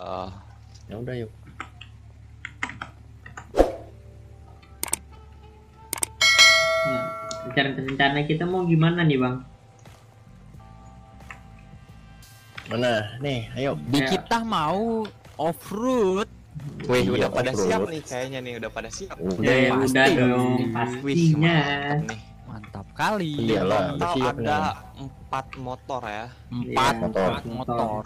Ya udah yuk. Nah, rencana kita mau gimana nih bang? Mana? Nih, ayo. Ya. Kita mau off-road. Wih, Iya, udah pada off-road. siap nih kayaknya nih, udah pada siap. Ya, Udah. udah pasti. dong Wih, pastinya. mantap nih. Mantap kali. Iyalah, udah Total siap ada nih. 4 motor ya. Empat Motor. motor.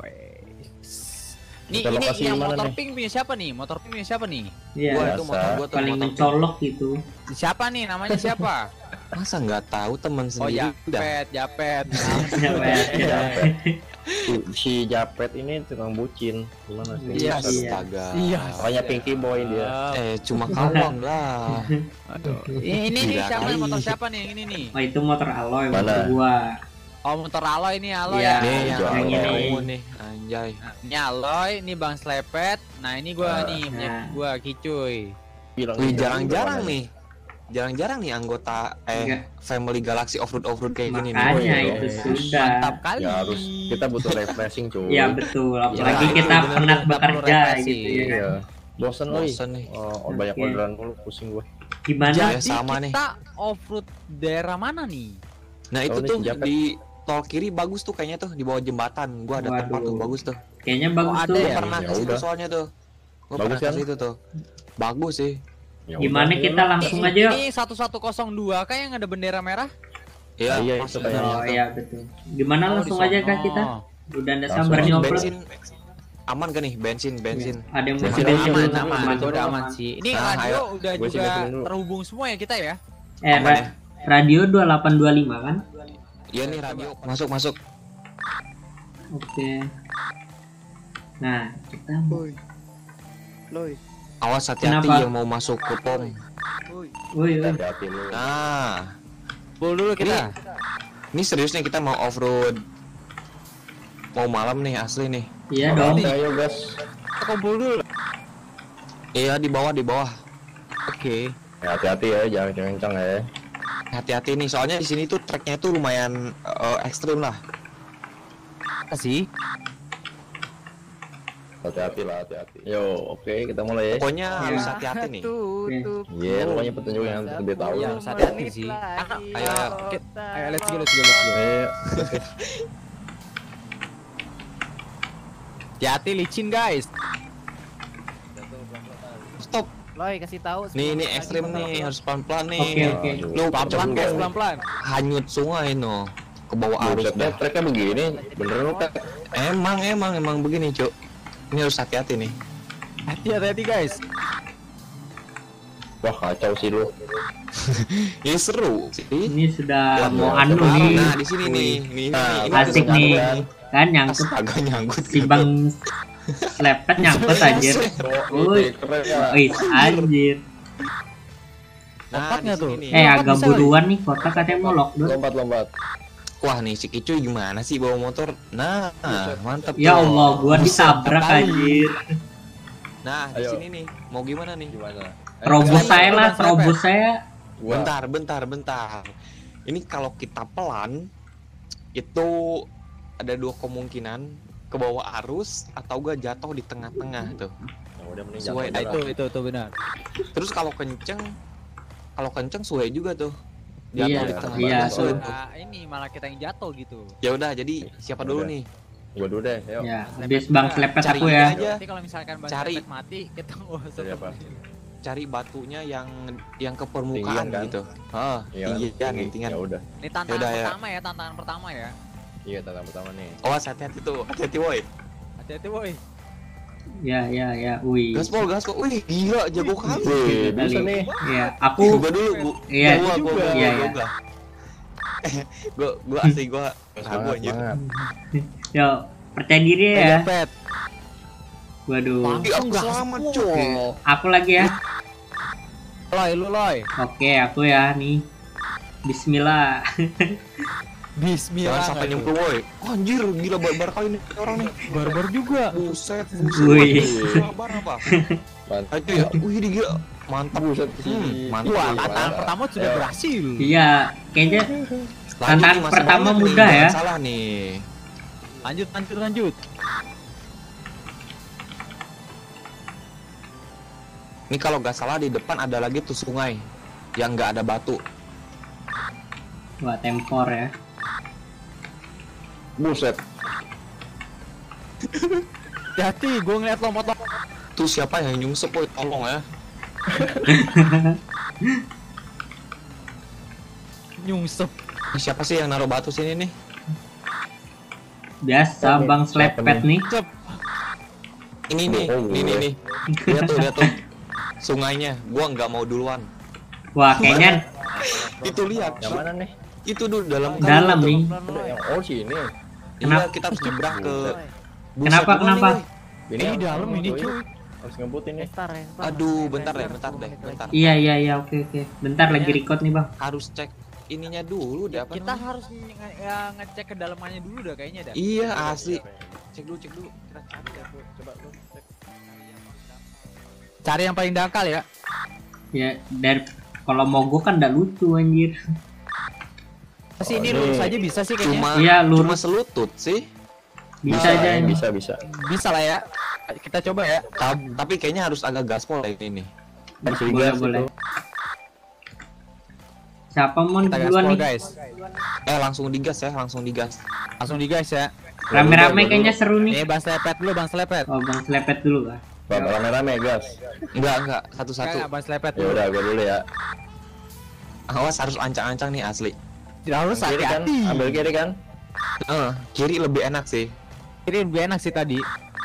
Nih Kita ini lokasi yang mana motor nih? pink punya siapa nih? Motor pink punya siapa nih? Iya. Gua Biasa. itu motor gua tuh Paling motor mencolok gitu. Siapa nih? Namanya siapa? Masa nggak tahu teman Oh sendiri udah. Japet. Ya, Pak. Japet. Si Japet ini tukang bucin. Gimana sih? Iya, Astaga. Iya. Makanya Pinky Boy dia. Cuma kawang lah. Aduh. Ini nih Gila siapa kali. motor siapa nih yang ini nih? Oh itu motor Aloy, Mana? motor gua. Oh motor Aloy ini Aloy Iya. ya. Nih, yang yang ini. ini nih, anjay. Ini Aloy, ini Bang Slepet. Nah ini gua nih, punya Nah. gua Kicuy. Bilang Wih, aja, jarang-jarang mana? nih. Jarang-jarang nih anggota Iya. Family Galaxy Offroad kayak gini nih. Makanya Wih, itu wih. sudah. Mantap kali. Ya harus kita butuh refreshing cuy. Iya betul, apalagi Ya, kita bener, pernah kita perlu bekerja refreshing. gitu ya. Iya. Bosen oi. Bosen nih. Oh, banyak Oke. orderan mulu, pusing gue. Gimana? Ya, Jadi sama nih. kita off-road daerah mana nih? Nah, itu Oh, ini tuh si Japet. di tol kiri bagus tuh kayaknya tuh di bawah jembatan. Gua ada tempat Waduh. tuh bagus tuh. Kayaknya bagus ada tuh. ya? Gua pernah Ya ke situ udah. soalnya tuh. Gua Bagus pernah ke kan? situ tuh. Bagus sih. Ya Gimana udah, kita ayo. langsung aja yuk? Ini 1102 kayak yang ada bendera merah? Iya, Iya, pas itu bener kayaknya. Oh tuh. iya betul. Gimana Oh, langsung di aja sono. kah kita? Udah ada Langsung sabar aja, nyoplos. Bensin aman kan nih bensin. Ada yang Bensin mau aja, Aman, Aman, aman, aman. itu udah aman sih. Ini Nah, radio ayo. udah Gua juga singkatin dulu. terhubung semua ya kita ya? Aman ya? Radio 2825 kan? Iya nih radio. Masuk. Oke. Nah, kita mau. Awas hati-hati Kenapa? yang mau masuk ke pom. Woi, woi. Hati-hati lu. Nah, Full dulu kita. ini serius nih kita mau off-road. Mau malam nih asli nih. Iya dong. Ayo gas. Kita kumpul dulu. Iya di bawah. Oke. Ya, hati-hati ya, jangan kencang ya. Hati-hati nih soalnya di sini tuh treknya tuh lumayan ekstrim lah. Kasih. Hati-hati lah, hati-hati. Yo, oke, kita mulai ya. Pokoknya harus hati-hati nih. Iya, pokoknya petunjuk yang dia tahu. Ya harus hati-hati sih. Ayo. Ayo let's go. Ayo. Hati-hati licin guys. Stop. Loy kasih tahu. Nih ini ekstrim nih harus pelan-pelan nih. Oke. Lu Pelan-pelan guys, Aduh. pelan-pelan. hanyut sungai no. Ke bawah arus Busetnya dah. treknya begini, bener lu kan? Emang begini, Cuk. Ini harus hati-hati nih. Hati-hati guys. Wah, kacau sih lu. Ini seru sih. Ini sudah Ya, mau ya, anu sekarang, nih. Nah, di sini nih. Nih, Nah, ini asik tuh nih. kan. Kan nyangkut Astaga nyangkut. si Bang Slepet nyangkut anjir. Woi. Keren ya. Wih, anjir. Nah, di Kotaknya tuh. sini nih. Agak bisa, buruan nih kotak katanya mau lockdown. Lompat. Wah, nih si Kicuy gimana sih bawa motor? Nah, mantap. Ya tuh. Allah, gua Buset, ditabrak kali. anjir. Nah, di Ayo. sini nih. Mau gimana nih? Gimana? Terobos Ayo, saya lah, Bang terobos saya. Gua. Bentar. Ini kalau kita pelan itu ada dua kemungkinan ke bawah arus atau gak jatuh di tengah-tengah tuh. Ya udah mending Sesuai, jangan nah, jalan. Itu benar. Terus kalau kenceng suwe juga tuh. Jatuh Iya, di tengah. iya. Suwe tuh. Nah, ini malah kita yang jatuh gitu. Ya udah, jadi siapa dulu Udah. nih? Gua dulu deh, yuk. Ya, habis Bang Slepet Cari aku ini ya. aja. Nanti kalau misalkan Bang Cari. Slepet mati, kita nggak usah Cari apa? Cari batunya yang ke permukaan Tinggian, kan? gitu. Hah, Iya, tinggian, tinggi. tinggian. Ya udah. Ini tantangan Yaudah, ya. tantangan pertama ya. Iya, tantangan pertama nih. Awas hati-hati tuh, hati-hati woi. Hati-hati woi. Ya, wih. Gaspol. Wih, gila jago kali. Wih, bisa nih. Ya, aku Gua dulu, Iya, gua. iya. Gua asli gua ragu Semangat, anjir. semangat. yo percaya diri ya. Pet. Waduh. Ih, aku selamat, Cok. Aku lagi ya. Loy. Oke, aku ya nih. Bismillah. Bismillah. Jangan sampai nyemplung woi. Oh, anjir, gila barbar kali nih orang nih. Barbar juga. Buset. Wih. Barbar apa? Mantap. Ayo ya. Wih, dia gila. Mantap. Buset Mantap. Wah, Gimana? tantangan pertama sudah Ayo. berhasil. Iya, kayaknya Lanjut tantangan nih, masih pertama banyak nih, mudah ya. jangan salah nih. Lanjut. Ini kalau nggak salah di depan ada lagi tuh sungai yang nggak ada batu. Wah, tempor ya. Buset. Hati, gue ngeliat lompat. Tuh siapa yang nyungsep, woy, tolong ya. Nyungsep. Ini siapa sih yang naruh batu sini nih? Biasa Apa nih? Bang Apa Slepet nih? nih. Cep. Ini nih, Oh, ini gue. nih. Lihat tuh. Sungainya, gua nggak mau duluan. Wah, kayaknya Itu lihat, Yang mana nih? itu dulu dalam kali dalam itu. nih. Yang oh sini. Iya, Kenapa? kita harus nyebrang ke. Kenapa, gimana kenapa? nih, woy? Ini Di yang- dalam ini cuy. cuy. Harus ngebut ini. Aduh, bentar deh. Iya, oke. Bentar lagi record nih, Bang. Harus cek ininya dulu deh apa Kita namanya? harus ngecek kedalamannya dulu dah kayaknya dah. Iya, asli. Cek dulu. Kita cari ya. Coba lu cek. Cari yang paling dangkal ya. Ya, dari kalau mogok kan nggak lucu anjir. Sih ini Oh, lurus ini. aja bisa sih kayaknya. Cuma Iya, cuma lurus. selutut sih. Bisa aja ini. Bisa. Bisa lah ya. Kita coba ya. Tapi kayaknya harus agak gaspol ya ini nih. Harus Boleh, digas boleh. itu. Siapa mau Kita duluan gaspol nih? guys. Langsung digas ya, langsung digas. Langsung di guys ya. Rame-rame kayaknya seru nih. Bang Slepet dulu, Bang Slepet. Oh, Bang Slepet dulu kah? Rame-rame gas. Enggak, satu-satu. Enggak, Bang Slepet Ya dulu. udah, gua dulu ya. Awas harus ancang-ancang nih asli. Harus Yang kiri kan? hati-hati. Ambil kiri kan? Kiri lebih enak sih. Kiri lebih enak sih tadi.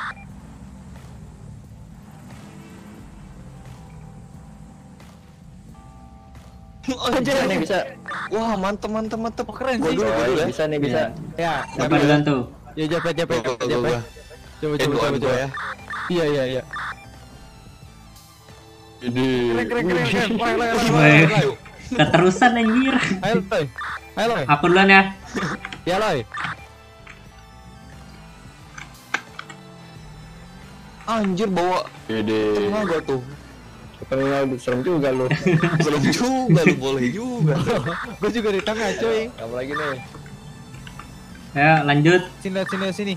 Bisa nih, bisa. Wah, mantep. Keren Gua sih. dulu, Oh, ya. bisa nih, bisa. Ya, Siapa duluan tuh? ya Japet. Gua. Coba. Ya. Iya. Ini. Keren. Woi, keterusan anjir. Ayo, Loy. Aku duluan ya. Ya, Loy. Anjir bawa Ini. tengah gua tuh. Tengah serem juga lu. Belum juga lu boleh juga. Gue juga di tengah, cuy. Kamu lagi nih. Ya, lanjut. Sini.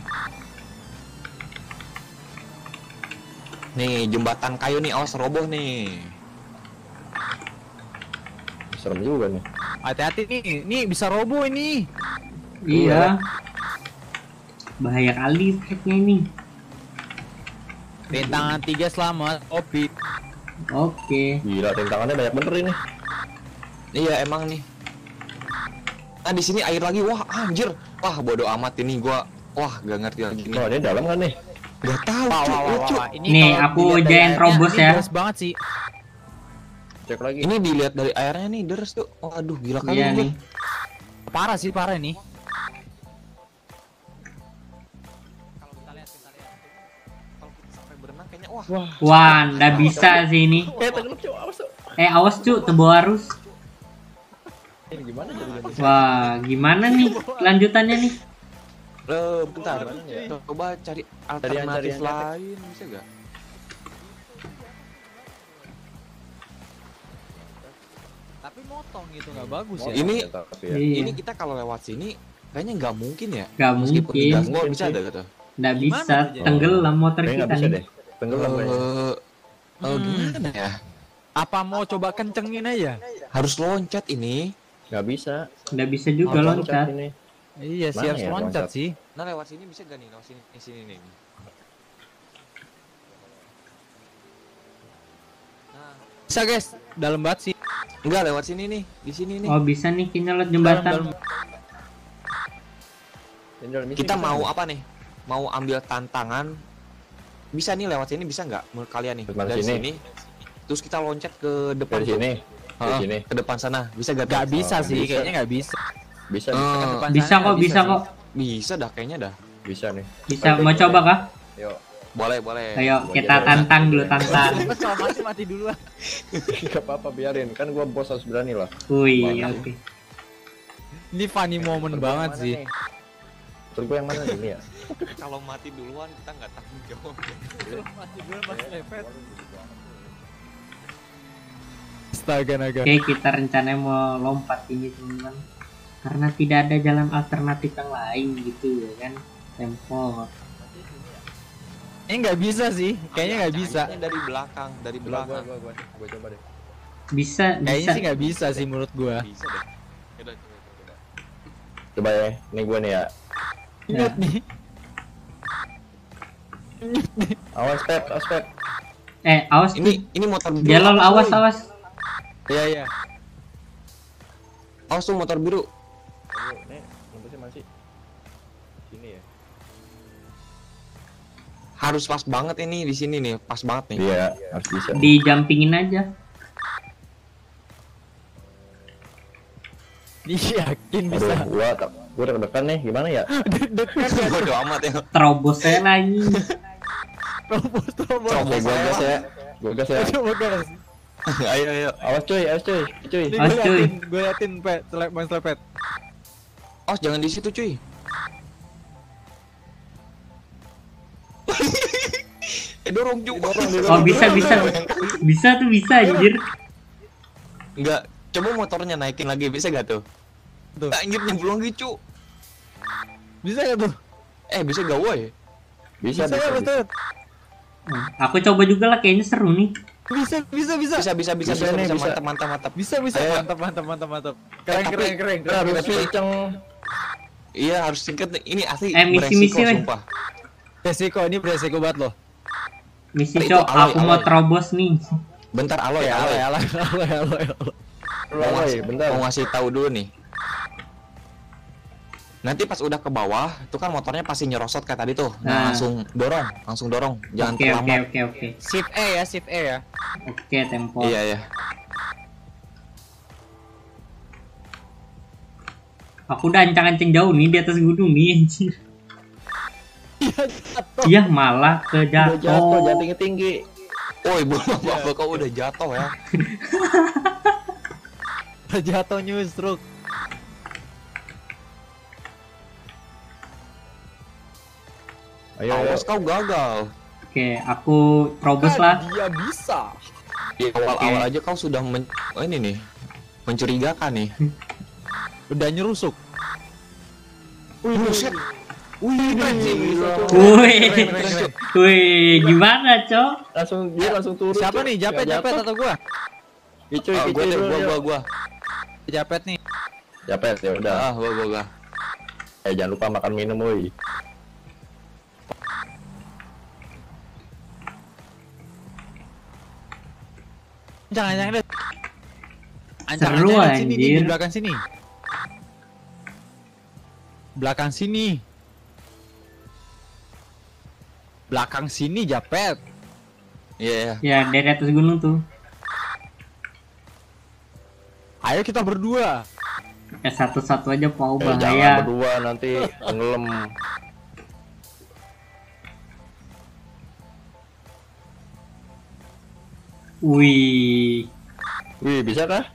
Nih, jembatan kayu nih, awas roboh nih. Serem juga nih. Hati-hati nih. Nih bisa roboh ini. Iya. Bahaya kali efeknya ini. Rintangan 3 selamat. Opi. Oke. Gila, rintangannya banyak bener ini. Iya, emang nih. Nah, di sini air lagi. Wah, anjir. Wah, bodo amat ini gua. Wah, gak ngerti lagi nih. Oh, ini dalam kan nih? Gak tahu, Cuk. Ini Nih, kalau aku dilihat dari giant airnya, robos ini ya. Deras banget sih. Cek lagi. Ini dilihat dari airnya nih, deres tuh. Waduh, gila kali Iya nih. nih. Parah nih. Kalau kita lihat. Kalau kita sampai berenang kayaknya wah. Wah, nggak bisa sih ini. Tenggelam, Cuk. Awas, Cuk. Awas cu, terbawa arus. Ini gimana jadinya? Wah, gimana nih lanjutannya nih? Bentar. Coba cari alternatif Carian. lain bisa gak? Tapi motong gitu nggak bagus ya. Ini- Tapi ya. Iya, Ini kita kalau lewat sini kayaknya nggak mungkin ya. nggak Meskipun mungkin, digas gua Mungkin bisa sih. ada gitu. nggak Gimana bisa, tuh jadi? tenggelam motor Kayaknya kita nggak bisa nih. deh. Tenggelam kayaknya. Gimana ya? Apa mau coba kencengin aja? Harus loncat ini. Nggak bisa. Nggak bisa juga Mau loncat. ini. Iya sih Mana harus ya loncat loncat? sih. Nah, lewat sini bisa gak nih? Lewat sini nih. Nah, Bisa guys, dalam banget sih. enggak lewat sini nih. Di sini nih. Oh bisa nih kayaknya lewat jembatan. Dalam. Tinggal misi Kita bisa mau nggak? apa nih? Mau ambil tantangan. Bisa nih lewat sini bisa nggak menurut kalian nih? Depan Dari sini. sini. Terus kita loncat ke depan Dari tuh. sini. Dari Heeh, sini. ke depan sana. Bisa gak? Gak bisa Oh, sih, bisa. kayaknya nggak bisa. Bisa, Eh, bisa. Depan Bisa sana kok, nggak bisa sih. kok. Bisa dah kayaknya dah. Bisa nih. Bisa, mau coba kah? Yuk. Boleh. Ayo kita tantang dulu, tantang. Mas kalau mati duluan. Gak apa-apa, biarin. Kan gua bos harus berani lah. Wih, Mana? oke. Ini funny moment banget sih. Terus gua yang mana ini ya? Kalau mati duluan kita nggak tanggung jawab. Mati duluan Mas Lepet. Astaga naga. Oke, kita rencananya mau lompat ini teman-teman. Karena tidak ada jalan alternatif yang lain gitu ya kan. Tempor. Ini nggak bisa sih, kayaknya nggak bisa. Kayaknya dari belakang, dari belakang. Gua coba deh. Bisa, Kayaknya bisa. sih nggak bisa sih menurut gua. Bisa deh. Yaudah, coba. Coba ya, ini gua nih ya. Nyut nih. Awas Pep, awas Pep. Awas tuh. Ini motor biru. Jalol, awas, woy. awas. Iya iya. Awas tuh motor biru. Nih, nembusnya masih sini ya. Harus pas banget ini di sini nih, pas banget nih. Iya, harus bisa. Dijampingin aja. Yakin bisa. Aduh, gua deg-degan nih, gimana ya? Dekat ya. Bodo amat ya. Terobos saya lagi. Terobos. Oke, gua gas ya. Gua gas ya. Coba gas. Ayo. Awas cuy. Ini Awas, cuy. gue liatin pet, main selepet. Awas jangan di situ cuy. Dorong juga. Oh, bisa. Bisa tuh, bisa anjir. Enggak, coba motornya naikin lagi, bisa gak tuh? Tuh. Anjir nyemplung lagi cu. Bisa nggak tuh? Bisa gak woy? Bisa. betul. Aku coba juga lah, kayaknya seru nih. Bisa. Bisa nih, bisa. mantap. Bisa. Ayo. Mantap. Tapi- Keren. Harus kenceng. Iya harus singkat nih. Ini asli misi, beresiko, weh. sumpah. Ini beresiko banget loh. Misi Itu cok, alay, aku mau alay. terobos nih. Bentar aloy. Alay. Aloy, bentar. Mau ngasih tahu dulu nih. Nanti pas udah ke bawah, itu kan motornya pasti nyerosot kayak tadi tuh. Nah. Langsung dorong. Jangan Oke. terlambat. Shift E ya. Oke, tempo. Iya. Aku udah ancang-ancang jauh nih di atas gunung nih anjir. Iya, malah Udah jatuh, kejatuh. jangan tinggi. Woi, belum apa-apa kau udah jatuh ya. Jatuh nyusruk. Ayo. Awas kau gagal. Oke, aku terobos lah. Dia bisa. Di awal-awal aja kau sudah ini nih mencurigakan nih. Udah nyerusuk. Buset. Wih, Wih, gimana cok? Langsung turun. Siapa cuy. nih? Japet Nggak jatuh. atau gua? Icuy, Gua deh, dulu, yuk. gua. Japet nih. Japet ya udah. Gua. Jangan lupa makan minum woi. Jangan deh. Seru, Sini di anjir. belakang sini. Belakang sini Japet. Iya. Ya, dari atas gunung tuh. Ayo kita berdua. Satu-satu aja mau Jangan bahaya. berdua nanti tenggelam. Wih, Wih, bisa kah?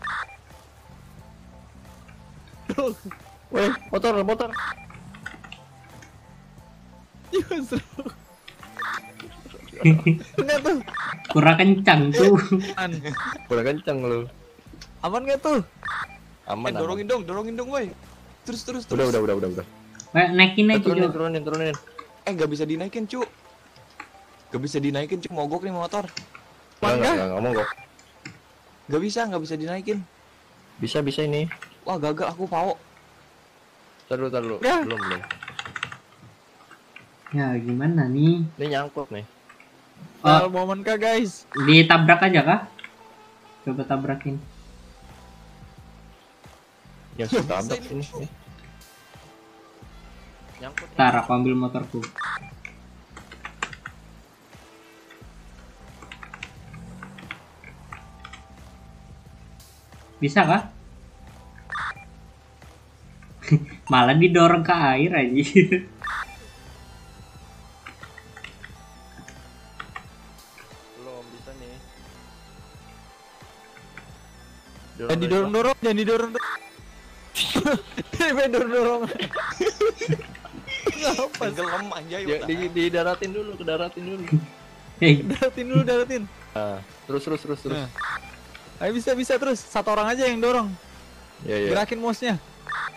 Wih, motor. Nyusruk. Enggak tuh. kurang kencang tuh. Udah kenceng lu. Aman nggak tuh? Aman. Dorongin dong, woi. Terus. Udah. Naikin aja cok. Turunin. Gak bisa dinaikin, cu. Mogok nih motor. Enggak ngomong kok. Gak bisa dinaikin. Bisa ini. Wah, gagal aku pao. Tar dulu. Ya. Belum. Ya gimana nih? Ini nyangkut nih. Final momen kah guys? Ditabrak aja kah? Coba tabrakin. Yang sudah tabrak ini. Nyangkut. Ntar aku ambil motorku. Bisa kah? Malah didorong ke air aja. Belum bisa nih. Jangan didorong. Jangan didorong. Ngapa? Tenggelam anjay. Ya, didaratin dulu, kedaratin dulu. Hei, Daratin. Nah, terus. Nah. Ayo bisa terus. Satu orang aja yang dorong. Ya. Gerakin mouse-nya.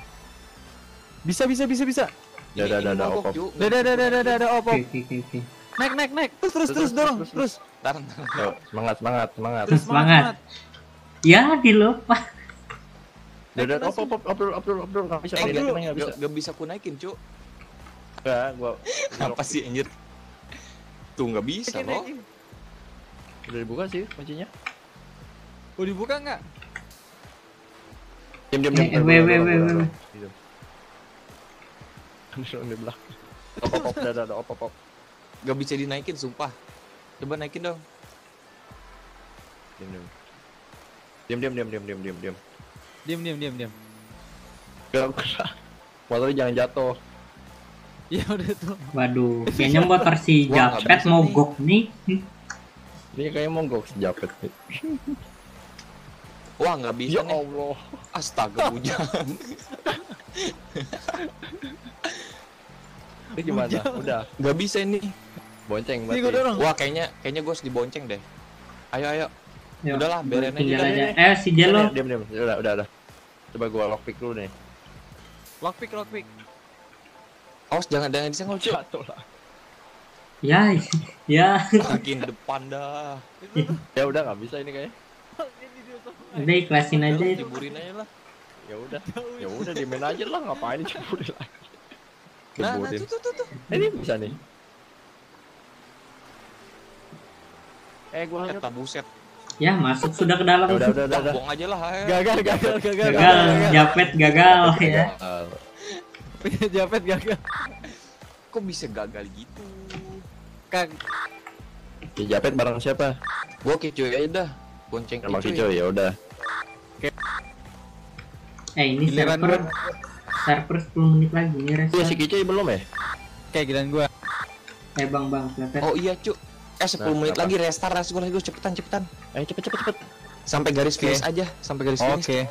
Bisa. Dah, op. Udah, op. oke. Naik. Terus dorong. Terus. Ntar. Yuk, semangat. Terus semangat. Ya, dilupa. Udah, Abdul, nggak bisa, nggak bisa. Gak bisa ku naikin, Cuk. Nggak, gua. Apa sih anjir? Tuh nggak bisa loh. Udah dibuka sih kuncinya. Udah dibuka nggak? Diam. Weh. Di belakang. Op. Gak bisa dinaikin, sumpah. Coba naikin dong. Diam. Diam. Gak, motornya jangan jatuh. Ya udah tuh. Waduh, kayaknya motor si Wah, nggak Japet bisa mogok nih. Ini kayaknya monggok sejapet nih. Wah nggak bisa Ya nih. Allah. Astaga hujan. Ini gimana? Udah. Gak bisa ini. Bonceng Ini gua berarti. dorong. Wah kayaknya gue harus dibonceng deh. Ayo. Yuk, Udahlah, berein aja. tinggal dah. aja. Si Jelo. Diam. Udah. Coba gua lockpick dulu nih. Lockpick. Awas jangan disenggol, Cuk. Jatuh lah. Ya. Makin depan dah. Ya udah nggak bisa ini kayaknya. Udah ikhlasin aja Udahlah, itu. Ciburin aja lah. Ya udah dimain aja lah, ngapain ceburin lagi. Nah, Ceburin. tuh. Ini bisa nih. Gua hanyut. Eta buset. Ya, masuk sudah ke dalam. Udah. Buang aja lah. ayo. Gagal. Gagal, Japet gagal ya. Japet gagal. Kok bisa gagal gitu? Kak. Ya Japet bareng siapa? Gua Kicuy aja dah. Bonceng Sama Kicuy. Kicoy, ya udah. Ini Giliran server 10 menit lagi nih Iya si restart. Kicoy belum ya? Kayak giliran gua. Bang, Japet. Oh iya, Cuk. 10 Nah, menit apa? lagi restart gue cepetan. Cepet. Sampai garis Oke. finish aja, sampai garis finish. Oke.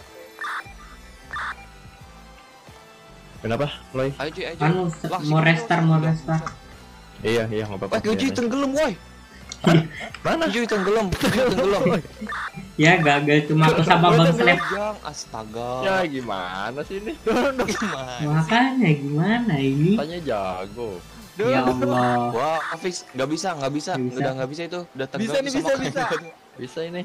Kenapa, Loy? Ayo cuy, ayo. Anu, Lah, mau sini, restart, sini, mau sini. restart. Iya, nggak apa-apa. Wah, Kicuy tenggelam, woi. Mana? Kicuy tenggelam. Ya gagal cuma aku sama Bang Slep. Yang astaga. Ya gimana sih ini? Gimana? Makanya gimana ini? Tanya jago. Ya Allah. Wah, fix nggak bisa. Nggak bisa. Udah nggak bisa itu. Udah tenggelam Bisa nih, sama bisa. kayak Bisa ini.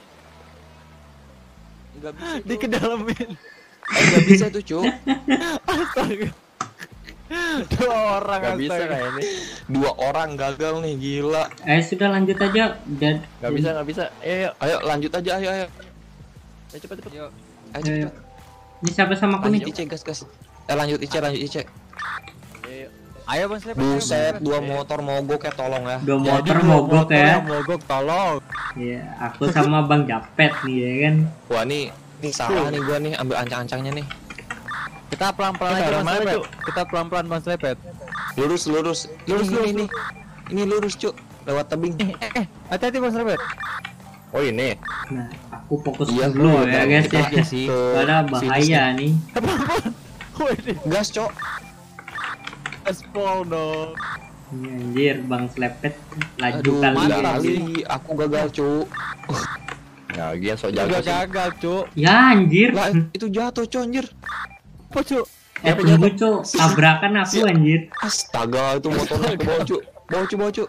Nggak bisa. Di kedalamin. Nggak bisa tuh, Cuk. Astaga. Dua orang Gak bisa astaga. kayak ini. 2 orang gagal nih, gila. Sudah lanjut aja. Dan Gak bisa. Ayo. Ayo lanjut aja, ayo. Ayo cepet. Yuk. Ayo, Ayo. cepet. Ini siapa sama aku Lanjut nih? Ice, gas. Lanjut Ice. Ayo. Ayo Bang Slep. Buset, 2 motor mogok ya, tolong ya. Dua Jadi motor dua mogok motor ya. yang mogok, tolong. Iya, aku sama Bang Japet nih ya kan. Wah, nih salah nih gua nih, ambil ancang-ancangnya nih. Kita pelan-pelan Kita aja arah Bang mana, Slepet. Cuk? Kita pelan-pelan Bang Slepet. Lurus. Ini lurus, Cuk. Lewat tebing. Hati-hati Bang Slepet. Oh ini. Nah, aku fokus Iya, dulu bro, ya guys ya. aja sih. Padahal bahaya nih. Wih, Gas, Cok. gaspol dong. Ini anjir Bang Slepet laju Aduh, kali mantap ya. sih. aku gagal, Cuk. Nah, gian sok jago Juga sih. gagal, Cuk. Ya anjir. Lah, itu jatuh, Cuk, anjir. Apa, Cuk? Tunggu Cuk, tabrakan aku anjir. Astaga, itu motornya ke bawah, Cuk. Bawa, Cuk.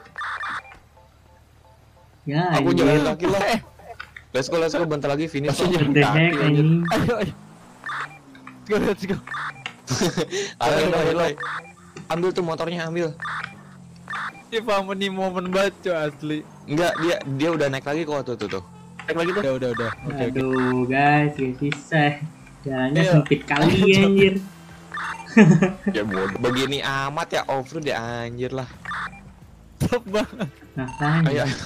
Ya Aku anjir. jalan kaki lah. Let's go, bentar lagi finish. Masih Cok. The heck anjing. Ayo. Let's go. Ayo. Ambil tuh motornya, ambil. Ini family momen banget, Cuk, asli. Enggak, dia udah naik lagi kok tuh. Naik lagi tuh. Udah. Oke. Aduh guys, gak bisa. Jalannya Iya. sempit kali anjir. Ya bodoh. Begini amat ya off-road ya, anjir lah. Top banget. Makanya. Ayo.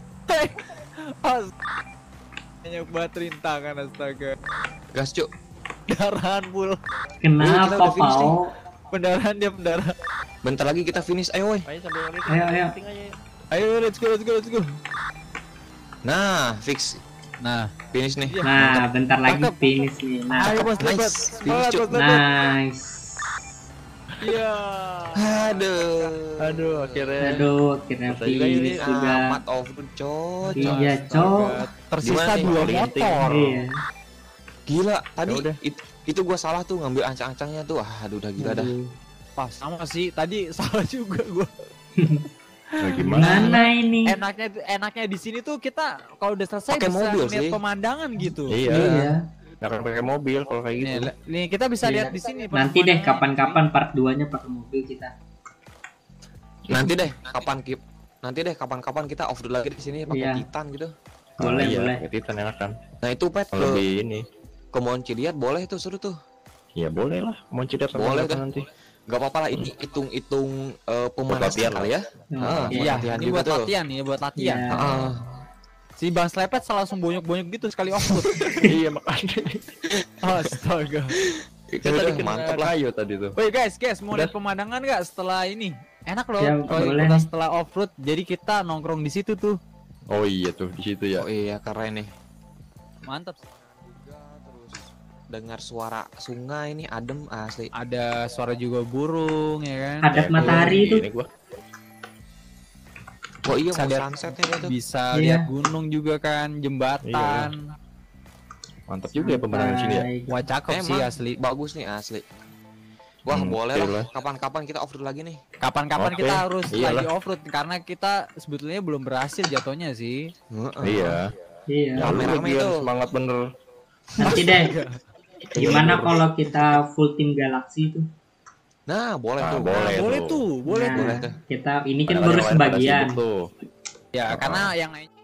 Banyak banget rintangan, astaga. Gas, Cuk. Pendarahan full. Kenapa Kita udah finish nih. Pau? Pendarahan dia pendarahan. Bentar lagi kita finish. Ayo, woi. Ayo sambil ngeliat. Ayo. Ayo, let's go. Nah, fix. Nah, Finish nih. Nah, bentar lagi Mantap. finish nih. Nah, ayo Bang Slepet. Nice. Finish, Cuk. nice. Iya. Aduh. Akhirnya. Akhirnya Bisa juga ini, finish juga. Amat off-road, Cok. Iya, Cok. Tersisa Gimana nih, 2 paling penting? motor. Iya. Gila, tadi Ya udah. itu gua salah tuh ngambil ancang-ancangnya tuh. Aduh, udah gila dah. Aduh. Pas sama sih, tadi salah juga gua. Nah, gimana? Gimana ini? Enaknya di sini tuh kita kalau udah selesai Pakai bisa mobil lihat sih. pemandangan gitu. Iya. Iya. Nggak akan pakai mobil kalau kayak gitu. Nih kita bisa Iya. lihat di sini. Nanti deh pemandangannya. kapan-kapan part 2-nya pakai mobil kita. Nanti deh kapan-kapan kita off road lagi di sini pakai Iya. Titan gitu. Boleh, iya, boleh. pakai Titan enak kan. Nah itu pet Kalau lebih ini. ke Monci lihat boleh tuh seru tuh. Ya boleh lah. Mau cerita Boleh apa dah. nanti. Gak apa-apa lah ini hitung pemanasan latihan kali ya. Ah, Iya, latihan ini juga buat tuh. latihan nih, buat latihan. Iya. Ah, Si Bang Slepet langsung bonyok-bonyok gitu sekali off-road. Iya makanya. Astaga. Kita Udah, tadi kena mantap lah. kayu tadi tuh. Woi guys, mau Udah. lihat pemandangan nggak setelah ini? Enak loh Ya, kalau boleh kita nih. setelah off-road. Jadi kita nongkrong di situ tuh. Oh iya tuh di situ ya. oh iya keren nih. Mantap. Juga terus dengar suara sungai nih adem asli. Ada suara juga burung ya kan. Hadap matahari itu. Ini gua. Oh iya Bisa mau lihat- sunsetnya dia tuh. Bisa Iya. lihat gunung juga kan, jembatan. Mantap juga ya pemandangan sini ya. Baik. Wah cakep sih Emang asli. bagus nih asli. Wah boleh oke lah. lah. Kapan-kapan kita off road lagi nih. Kapan-kapan Oke, kita harus iyalah. lagi off-road karena kita sebetulnya belum berhasil jatuhnya sih. Heeh. Iya. Iya. Ya, Rame-rame lu tuh. semangat bener. Nanti deh. Gimana kalau kita full tim galaksi tuh? Nah boleh Ah, tuh. boleh. Boleh tuh, boleh Nah, tuh. Boleh tuh. Kita ini kan Kadang-kadang baru yang lain pada sebagian. sibuk tuh. Ya karena yang lain